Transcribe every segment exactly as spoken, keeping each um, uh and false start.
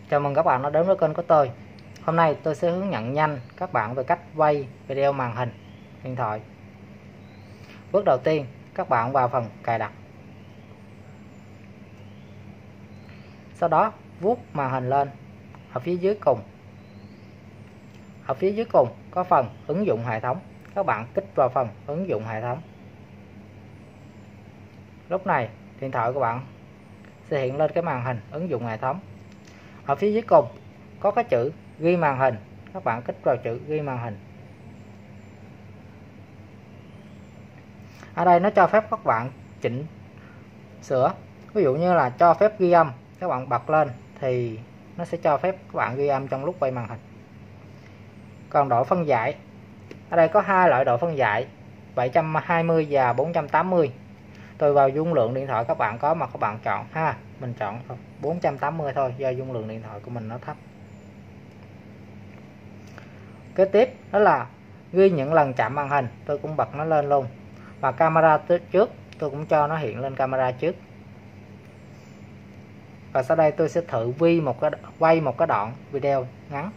Chào mừng các bạn đã đến với kênh của tôi. Hôm nay tôi sẽ hướng dẫn nhanh các bạn về cách quay video màn hình điện thoại. Bước đầu tiên, các bạn vào phần cài đặt. Sau đó vuốt màn hình lên. Ở phía dưới cùng. Ở phía dưới cùng có phần ứng dụng hệ thống. Các bạn kích vào phần ứng dụng hệ thống. Lúc này điện thoại của bạn sẽ hiện lên cái màn hình ứng dụng hệ thống. Ở phía dưới cùng có cái chữ ghi màn hình, các bạn kích vào chữ ghi màn hình. Ở đây nó cho phép các bạn chỉnh sửa, ví dụ như là cho phép ghi âm, các bạn bật lên thì nó sẽ cho phép các bạn ghi âm trong lúc quay màn hình. Còn độ phân giải, ở đây có hai loại độ phân giải, bảy trăm hai mươi và bốn trăm tám mươi. Tùy vào dung lượng điện thoại các bạn có mà các bạn chọn ha. Mình chọn bốn trăm tám mươi thôi, do dung lượng điện thoại của mình nó thấp. Kế tiếp đó là ghi những lần chạm màn hình, tôi cũng bật nó lên luôn. Và camera trước tôi cũng cho nó hiện lên camera trước. Và sau đây tôi sẽ thử vi một cái quay một cái đoạn video ngắn.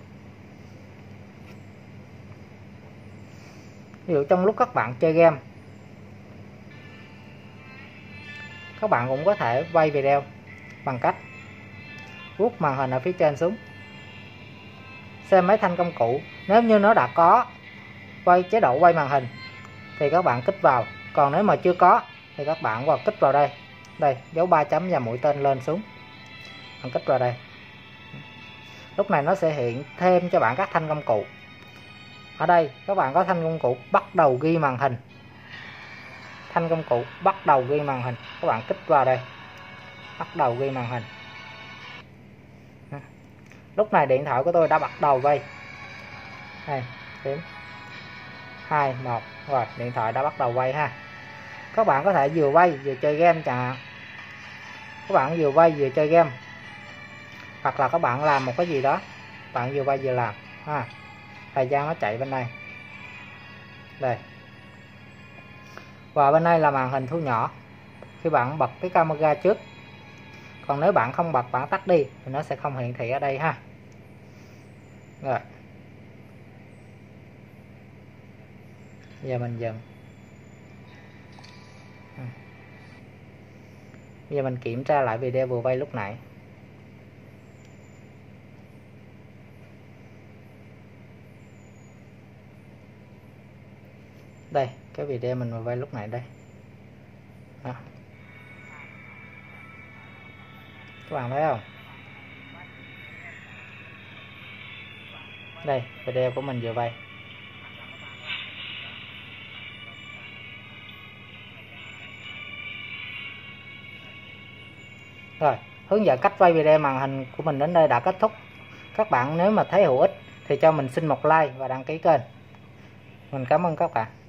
Ví dụ trong lúc các bạn chơi game, các bạn cũng có thể quay video bằng cách vuốt màn hình ở phía trên xuống. Xem mấy thanh công cụ, nếu như nó đã có quay chế độ quay màn hình thì các bạn kích vào, còn nếu mà chưa có thì các bạn vào kích vào đây, đây dấu ba chấm và mũi tên lên xuống, bạn kích vào đây. Lúc này nó sẽ hiện thêm cho bạn các thanh công cụ. Ở đây các bạn có thanh công cụ bắt đầu ghi màn hình, thanh công cụ bắt đầu ghi màn hình, các bạn kích vào đây, bắt đầu ghi màn hình. Lúc này điện thoại của tôi đã bắt đầu quay. Đây, đếm hai, một, rồi điện thoại đã bắt đầu quay ha. Các bạn có thể vừa quay vừa chơi game chẳng hạn. Các bạn vừa quay vừa chơi game, hoặc là các bạn làm một cái gì đó, bạn vừa quay vừa làm ha. Thời gian nó chạy bên đây. Đây. Và bên đây là màn hình thu nhỏ. Khi bạn bật cái camera trước, còn nếu bạn không bật, bạn tắt đi thì nó sẽ không hiển thị ở đây ha. Rồi. Giờ mình dừng. Giờ mình kiểm tra lại video vừa quay lúc nãy. Đây, cái video mình vừa quay lúc nãy đây. Đó. Các bạn thấy không? Đây, video của mình vừa quay. Rồi, hướng dẫn cách quay video màn hình của mình đến đây đã kết thúc. Các bạn nếu mà thấy hữu ích thì cho mình xin một like và đăng ký kênh. Mình cảm ơn các bạn.